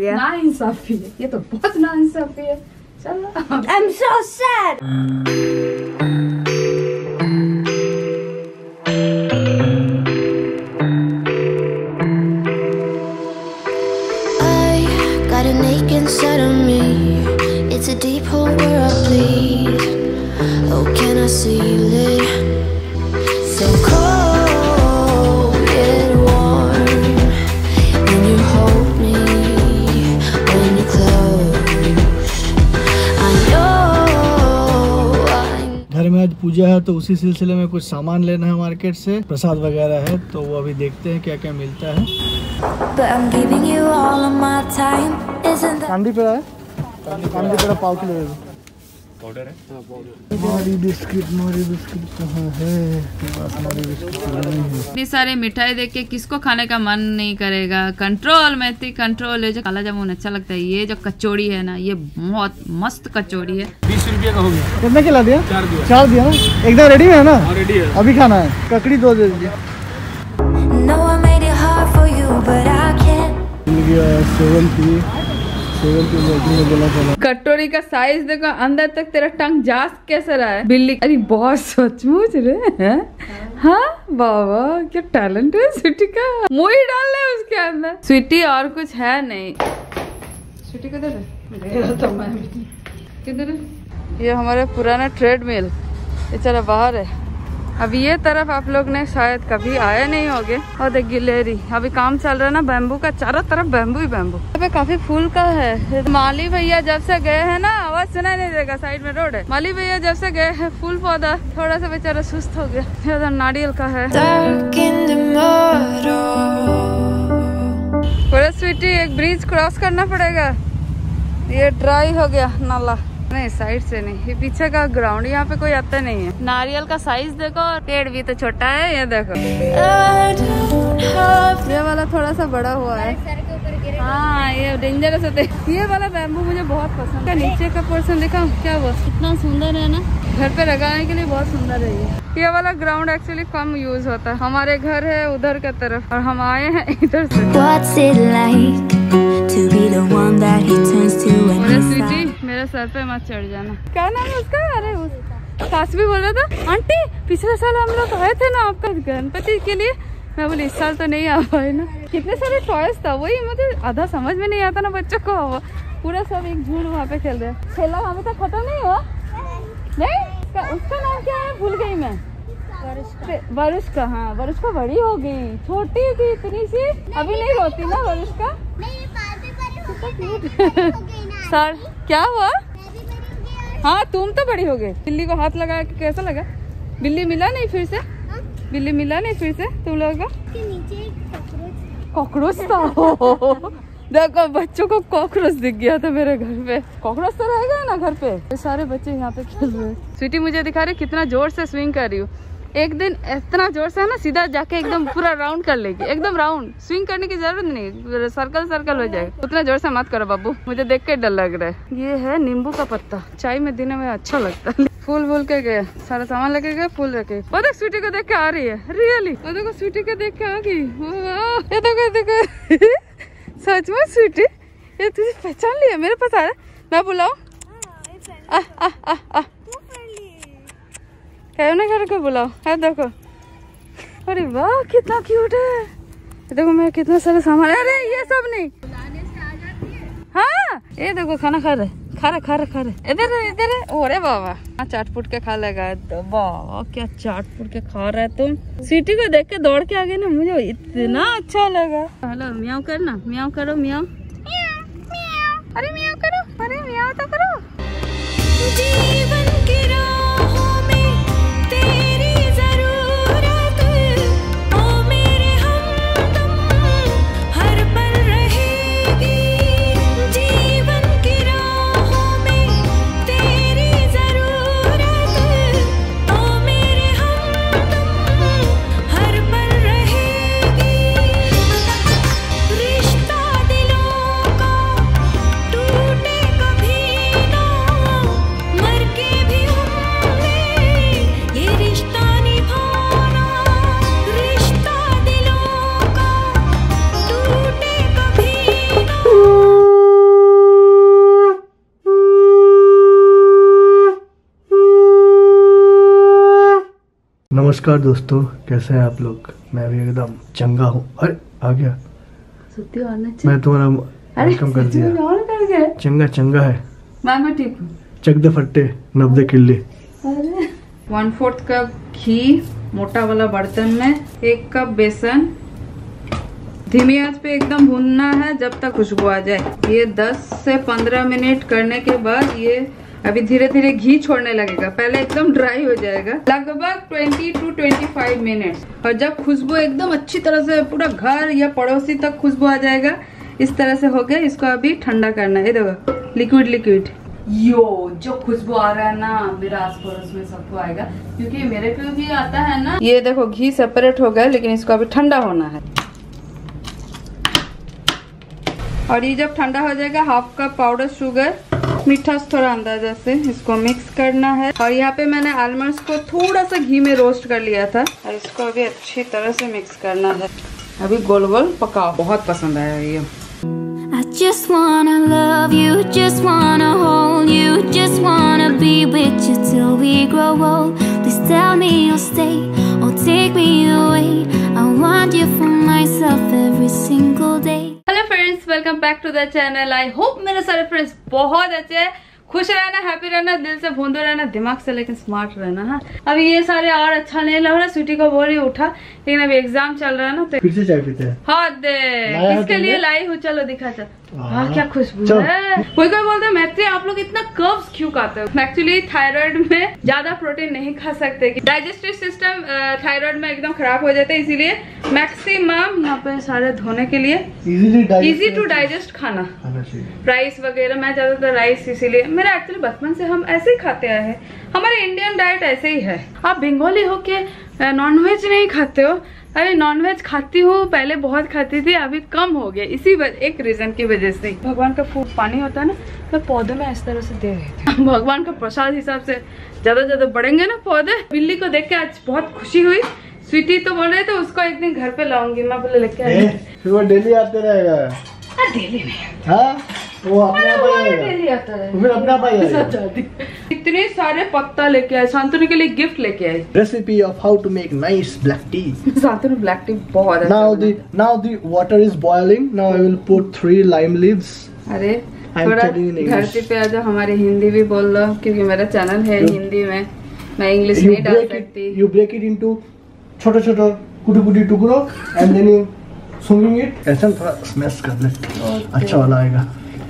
नाइंसाफी है, ये तो बहुत नाइंसाफी है। चलो I'm so sad. An ache inside of me. It's a deep hole where I bleed. Oh, can I seal it? So cold yet warm. When you hold me, when you close, I know. घर में आज पूजा है तो उसी सिलसिले में कुछ सामान लेना है मार्केट से, प्रसाद वगैरह है तो वो अभी देखते हैं क्या क्या मिलता है। कांदी पेड़ा है, कांदी पेड़ा पाव किलो दे दो। पाउडर है। मोरी बिस्किट कहाँ है? मोरी बिस्किट नहीं है। इतनी सारे मिठाई देख के किसको खाने का मन नहीं करेगा। कंट्रोल मैथी कंट्रोल। ये जो काला जामुन अच्छा लगता है, ये जो कचौड़ी है ना, ये बहुत मस्त कचौड़ी है। 20 रुपये का हो गया। कितने खिला दिया? 4 दिया ना। एकदम रेडी है ना? रेडी है। अभी खाना है। ककड़ी 2 दे दीजिए। कटोरी का साइज देखो, अंदर तक तेरा टंग जा कैसा रहा है बिल्ली। अरे बहुत सचमुच रे हैं। हाँ बाबा क्या टैलेंट है स्वीटी का। मुँह ही डाल ले उसके अंदर। स्वीटी और कुछ है नहीं। स्वीटी किधर है? किधर है? ये हमारे पुराना ट्रेडमिल, ये चला बाहर है। अभी ये तरफ आप लोग ने शायद कभी आए नहीं होगे। और देख गिलेरी, अभी काम चल रहा है ना बैम्बू का, चारों तरफ बैम्बू ही बैम्बू। यहाँ पे काफी फूल का है। माली भैया जब से गए हैं ना, आवाज सुनाई नहीं देगा, साइड में रोड है। माली भैया जब से गए हैं, फूल पौधा थोड़ा सा बेचारा सुस्त हो गया। ज्यादा नारियल का है। स्वीटी एक ब्रिज क्रॉस करना पड़ेगा, ये ड्राई हो गया नाला। नहीं साइड से नहीं, ये पीछे का ग्राउंड, यहाँ पे कोई आता नहीं है। नारियल का साइज देखो, पेड़ भी तो छोटा है। ये देखो ये वाला थोड़ा सा बड़ा हुआ है। हाँ ये डेंजरस होते। ये वाला बैम्बू मुझे बहुत पसंद है। नीचे का पोर्शन दिखाऊं क्या, वो कितना सुंदर है ना, घर पे लगाने के लिए बहुत सुंदर है। ये वाला ग्राउंड एक्चुअली कम यूज होता है। हमारे घर है उधर की तरफ और हम आए हैं इधर से। मेरे सर पे मत चढ़ जाना। क्या नाम है उसका? अरे सास भी बोल रहा था, आंटी पिछले साल हम लोग आए थे ना आपका गणपति के लिए। मैं बोली इस साल तो नहीं आ पाए ना। कितने सारे टॉयज था, वही मुझे आधा समझ में नहीं आता ना बच्चों को। पूरा सब एक झूठ वहाँ पे खेल रहे। खेला अभी तक खत्म नहीं हुआ। नहीं उसका नाम क्या है भूल गई मैं। वरुष्का। हाँ वरुष्का बड़ी हो गई, छोटी थी इतनी सी, अभी नहीं रोती ना वरुष्का। सर क्या हुआ? हाँ तुम तो बड़ी हो गई। बिल्ली को हाथ लगा के कैसा लगा? बिल्ली मिला नहीं फिर से? बिल्ली मिला नहीं फिर से तुम लोगों का? कॉकरोच था। देखो बच्चों को कॉकरोच दिख गया था मेरे घर पे। कॉकरोच तो रह गया ना घर पे। ये सारे बच्चे यहाँ पे खेल रहे हैं। स्वीटी मुझे दिखा रही कितना जोर से स्विंग कर रही हूँ। एक दिन इतना जोर से है ना, सीधा जाके एकदम पूरा राउंड कर लेगी। एकदम राउंड, स्विंग करने की जरूरत नहीं, सर्कल सर्कल हो जाएगा। उतना जोर से मत करो बाबू, मुझे देख के डर लग रहा है। ये है नींबू का पत्ता, चाय में देने में अच्छा लगता है। फूल भूल के गए, सारा सामान लेके गए, फूल रखे। वो देख स्वीटी को देख के आ रही है, रियली। वो देखो स्वीटी को देख के आ गई। ये देखो सच में स्वीटी, ये तुझे पहचान लिया, मेरे पास आ रहा है। मैं बुलाऊं? करके बुलाओ। है देखो, अरे वाह कितना क्यूट है। देखो मैं कितना सारा सामान। अरे ये सब नहीं, हाँ ये देखो खाना खा रहे इधर। अरे बाबा चाट पुट के खा लेगा। वाह क्या चाट पुट के खा रहा है तुम। स्वीटी को देख के दौड़ के आ गए ना, मुझे इतना अच्छा लगा। हेलो म्याऊ करना, म्याऊ करो, म्याऊ। अरे म्याऊ करो, अरे म्याऊ तो करो। जीवन की राहों में तेरी जरूरत, ओ मेरे हमदम हर पल रहेगी। जीवन की राहों में तेरी जरूरत, ओ मेरे हमदम हर पल रहेगी। रिश्ता दिलों का टूटे कभी ना, मर के नमस्कार दोस्तों, कैसे हैं आप लोग? मैं भी एकदम चंगा हूँ। अरे आ गया, मैं तुम्हारा वेलकम कर दिया। चंगा चंगा है, मैं ठीक हूँ। चक दे फट्टे 90 किल्ले। 1/4 कप घी मोटा वाला बर्तन में, 1 कप बेसन, धीमी आंच पे एकदम भूनना है जब तक खुशबू आ जाए। ये 10 से 15 मिनट करने के बाद ये अभी धीरे धीरे घी छोड़ने लगेगा। पहले एकदम ड्राई हो जाएगा, लगभग 20 to 25 मिनट। और जब खुशबू एकदम अच्छी तरह से पूरा घर या पड़ोसी तक खुशबू आ जाएगा, इस तरह से हो गया। इसको अभी ठंडा करना है। देखो लिक्विड लिक्विड यो जो खुशबू आ रहा है ना, मेरा आस पड़ोस में सबको आएगा, क्योंकि मेरे पे भी आता है ना। ये देखो घी सेपरेट हो गया, लेकिन इसको अभी ठंडा होना है। और ये जब ठंडा हो जाएगा, 1/2 कप पाउडर शुगर, मीठा थोड़ा अंदाजा से इसको मिक्स करना है। और यहाँ पे मैंने आलमंड्स को थोड़ा सा घी में रोस्ट कर लिया था, और इसको अभी अच्छी तरह से मिक्स करना है। अभी गोल गोल पकाओ। बहुत पसंद आया ये। I just wanna love you, just wanna hold you, just wanna be with you till we grow old. Please tell me you'll stay or take me away. I want you for myself every single day. Hello friends, welcome back to the channel. I hope मेरे सारे friends बहुत अच्छे हैं। खुश रहना, happy रहना, दिल से भूंदे रहना, दिमाग से लेकिन स्मार्ट रहना। हाँ, अभी ये सारे और अच्छा नहीं लग रहा। स्वीटी को बोल रही उठा, लेकिन अभी एग्जाम चल रहा है ना, तो फिर से चाय पीते हैं। हाँ दे, किसके लिए लाई हूँ? चलो दिखा। चल हाँ, क्या खुशबू है। कोई कोई बोलते हैं मैत्री आप लोग इतना कर्व्स क्यों खाते हो? एक्चुअली थायराइड में ज्यादा प्रोटीन नहीं खा सकते, डाइजेस्टिव सिस्टम थायराइड में एकदम खराब हो जाता है। इसीलिए मैक्सिमम यहाँ पे सारे धोने के लिए इजी टू डाइजेस्ट खाना राइस वगैरह। मैं ज्यादातर राइस, इसीलिए मेरा एक्चुअली बचपन से हम ऐसे ही खाते आए हैं। हमारे इंडियन डाइट ऐसे ही है। आप बंगाली हो के नॉनवेज नहीं खाते हो? अरे नॉनवेज खाती हूँ, पहले बहुत खाती थी, अभी कम हो गया। इसी एक रीजन की वजह से। भगवान का फूल पानी होता है ना, मैं पौधे में इस तरह से दे रही थी। भगवान का प्रसाद हिसाब से ज्यादा बढ़ेंगे ना पौधे। बिल्ली को देख के आज बहुत खुशी हुई। स्वीटी तो बोल रहे थे उसको एक दिन घर पे लाऊंगी, मैं बोले लेके आऊंगी। फिर वो डेली आते रहेगा? डेली नहीं, हाँ वो अपने डेली आता है। फिर अपना पाई इतने सारे पत्ता लेके आए, शांतनु के लिए गिफ्ट लेके आए। Recipe of how to make nice black tea. Shantanu black tea बहुत अच्छा। Now the water is boiling. Now I will put 3 lime leaves. अरे थोड़ा धरती पे आ जाओ, हमारी हिंदी भी बोल लो, क्योंकि मेरा चैनल है हिंदी में, मैं इंग्लिश नहीं डाल सकती। You break it into छोटे कुटी टुकड़ों and then you swinging it। ऐसा थोड़ा स्मैश कर ले, अच्छा वाला आएगा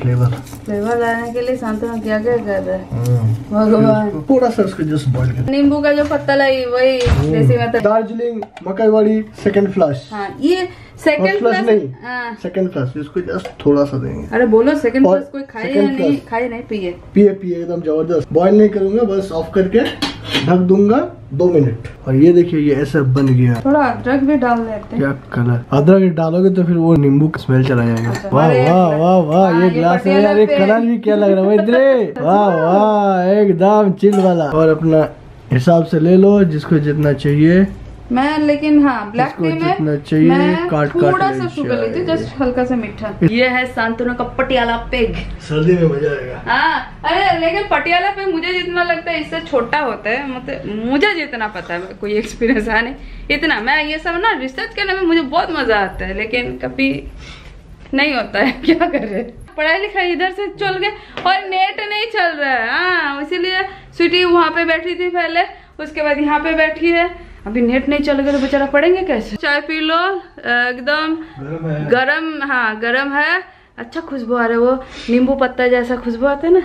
फ्लेवर लाने के लिए। शांतनु क्या कर रहा है भगवान। पूरा सा उसको जस्ट बॉईल कर। नींबू का जो पत्ता लाई वही desi method. Darjeeling Makaibari second flush. हाँ, ये सेकंड फ्लश नहीं, सेकंड फ्लश। इसको जस्ट थोड़ा सा देंगे। अरे बोलो सेकंड फ्लश कोई खाए या नहीं खाए? नहीं पिए एकदम जबरदस्त। बॉईल नहीं करूंगा, बस ऑफ करके ढक दूंगा 2 मिनट। और ये देखिए ये ऐसा बन गया। थोड़ा अदरक भी डाल देते हैं। क्या कलर, अदरक डालोगे तो फिर वो नींबू का स्मेल चला जाएगा। वाह वाह वाह वाह, ये ग्लास है यार, ये कलर भी क्या लग रहा है इधर। वाह वाह, एकदम चिल वाला। और अपना हिसाब से ले लो जिसको जितना चाहिए। मैं लेकिन हाँ ब्लैक टी में चाहिए मैं काट थोड़ा सा शुगर लेती हूँ, जस्ट हल्का सा मीठा। ये है शांतनु का पटियाला पेग। सर्दी में मजा आएगा। हाँ, अरे लेकिन पटियाला पेग मुझे जितना लगता है इससे छोटा होता है। मतलब मुझे जितना पता है, कोई एक्सपीरियंस है नहीं इतना। मैं ये सब ना रिसर्च करने में मुझे बहुत मजा आता है, लेकिन कभी नहीं होता है। क्या कर रहे, पढ़ाई लिखाई इधर से चल गए और नेट नहीं चल रहा है। हाँ, इसीलिए स्वीटी वहाँ पे बैठी थी पहले, उसके बाद यहाँ पे बैठी है। अभी नेट नहीं चलेगा तो बेचारा पढ़ेंगे कैसे? चाय पी लो, एकदम गरम। हाँ गरम है, अच्छा खुशबू आ रहा है। वो नींबू पत्ता जैसा खुशबू आता है ना।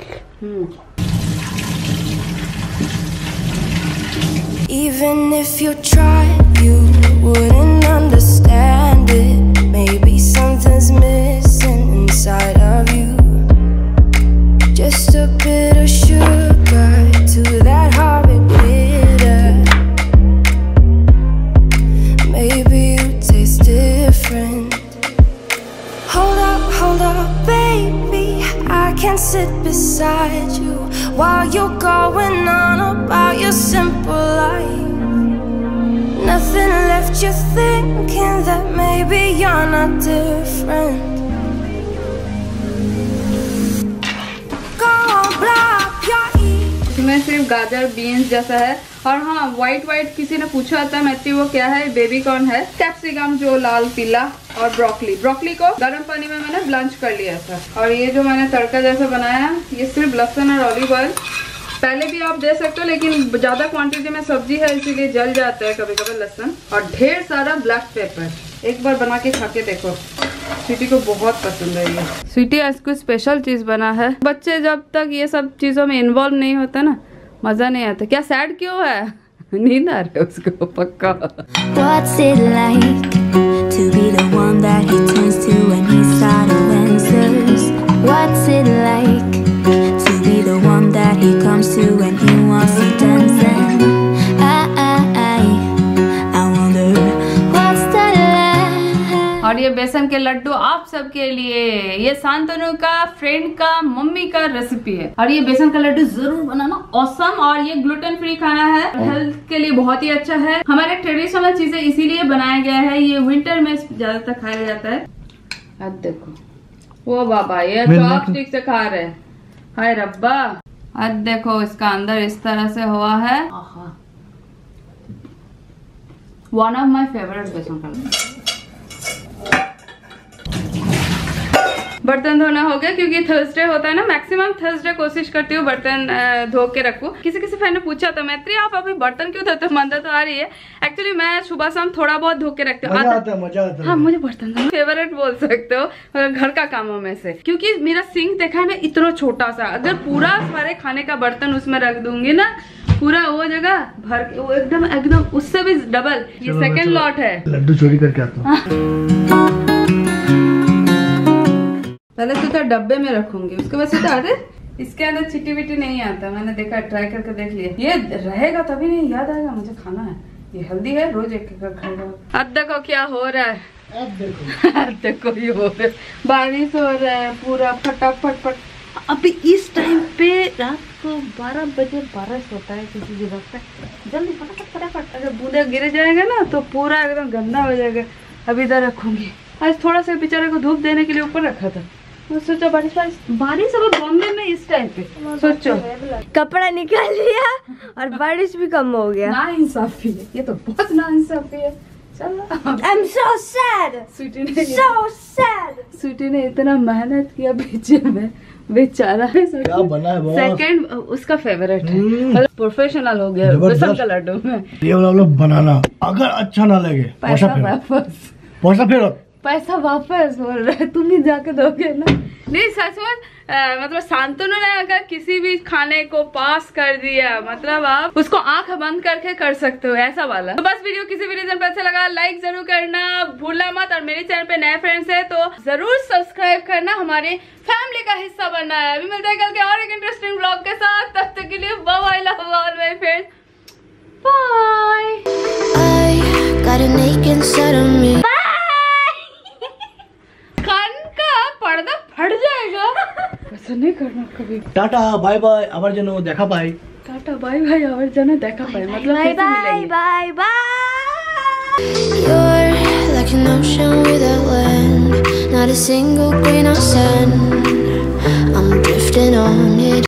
Even if you tried, you wouldn't understand it. Maybe something's missing inside of you. Just a bit of sugar to that horrid bitter. Maybe you taste different. Hold up, baby. I can sit beside you while you're going on about your simple life. Nothing left you thinking that maybe you're not different. इसमें सिर्फ गाजर beans जैसा है। और हाँ, white किसी ने पूछा था मैत्री वो क्या है, बेबी कॉर्न है, कैप्सिकम जो लाल पीला, और ब्रोकली को गर्म पानी में मैंने ब्लंच कर लिया था। और ये जो मैंने तड़का जैसा बनाया, ये सिर्फ लहसुन और ऑलिव ऑयल, पहले भी आप दे सकते हो लेकिन ज्यादा क्वांटिटी में सब्जी है इसीलिए जल जाता है कभी कभी लहसुन, और ढेर सारा ब्लैक पेपर। एक बार बना के खा के देखो, स्वीटी को बहुत पसंद है ये। स्वीटी आज कुछ स्पेशल चीज बना है। बच्चे जब तक ये सब चीजों में इन्वॉल्व नहीं होता ना, मजा नहीं आता। क्या सैड क्यों है? नींद आ रहा है उसको पक्का। What's it like to be the one that he turns to when he's out of answers? What's it like to be the one that he comes to when he wants to dance? And I wonder what's that like? और ये बेसन के लड्डू आप सबके लिए, ये शांतनु का friend का मम्मी का रेसिपी है। और ये बेसन का लड्डू जरूर बनाना, ऑसम। और ये ग्लूटेन फ्री खाना है, हेल्थ के लिए बहुत ही अच्छा है। हमारे ट्रेडिशनल चीजें इसीलिए बनाया गया है, ये विंटर में ज्यादातर खाया जाता है। अब देखो वो बाबा ये चॉपस्टिक से खा रहे हैं, हाय रब्बा। अब देखो इसका अंदर इस तरह से हुआ है, वन ऑफ माई फेवरेट बेसन का लड्डू। बर्तन धोना हो गया क्योंकि थर्सडे होता है ना, मैक्सिमम थर्सडे कोशिश करती हूँ बर्तन धो के रखूं। किसी फ्रेंड ने पूछा था मैत्री आप अभी बर्तन क्यों धोते हो, मंदा तो आ रही है। एक्चुअली मैं सुबह शाम थोड़ा बहुत धो के रखती हूँ, मजा आता है। हाँ, मुझे बर्तन धोना फेवरेट बोल सकते हो घर का कामों में से, क्योंकि मेरा सिंक देखा है ना इतना छोटा सा, अगर पूरा सारे खाने का बर्तन उसमें रख दूंगी ना, पूरा वो जगह भर के वो एकदम उससे भी डबल। ये सेकेंड लॉट है। लड्डू चोरी करके आता हूँ। पहले तो डब्बे में रखूंगी, उसके बाद सीधा अरे इसके अंदर चिट्टी विट्टी नहीं आता। मैंने देखा, ट्राई करके देख लिया, ये रहेगा तभी नहीं याद आएगा मुझे खाना है। ये हेल्दी है, रोज एक खाएगा। अब देखो क्या हो रहा है, अब देखो ये हो रहा है, बारिश हो रहा है पूरा फटाफट। अभी इस टाइम पे रात को 12 बजे बारिश होता है किसी जगह पे, जल्दी फटाफट। अगर बूंदे गिर जाएगा ना तो पूरा एकदम गंदा हो जाएगा। अब इधर रखूंगी, आज थोड़ा सा बेचारे को धूप देने के लिए ऊपर रखा था। सोचो बारिश अब बॉम्बे में इस टाइम पे, सोचो कपड़ा निकाल लिया और बारिश भी कम हो गया। ना इंसाफी है, ये तो बहुत ना इंसाफी है। I'm so sad. स्वीटी ने इतना मेहनत किया पीछे में, बेचारा। क्या बना है बॉस? सेकंड उसका फेवरेट है, मतलब प्रोफेशनल हो गया बेसन का लड्डू में। ये वाला बनाना अगर अच्छा ना लगे पैसा वापस, पैसा वापस बोल रहे, तुम ही जाके दोगे ना। नहीं सच में, मतलब शांतनु ने अगर किसी भी खाने को पास कर दिया, मतलब आप उसको आंख बंद करके कर सकते हो, ऐसा वाला। तो बस वीडियो किसी भी रीजन पे अच्छा लगा लाइक जरूर करना भूलना मत, और मेरे चैनल पे नए फ्रेंड्स है तो जरूर सब्सक्राइब करना, हमारे फैमिली का हिस्सा बनना है। अभी मिलते हैं कल के और एक इंटरेस्टिंग ब्लॉग के साथ, तब तक के लिए bye, love all my friends, bye. पर्दा फट जाएगा, ऐसा नहीं करना कभी। टाटा बाय बाय आवर जनो देखा पाई, टाटा बाय बाय आवर जनो देखा पाई, मतलब कैसे मिलेंगे? Bye bye. You're like an ocean without land, not a single grain of sand. I'm drifting on it.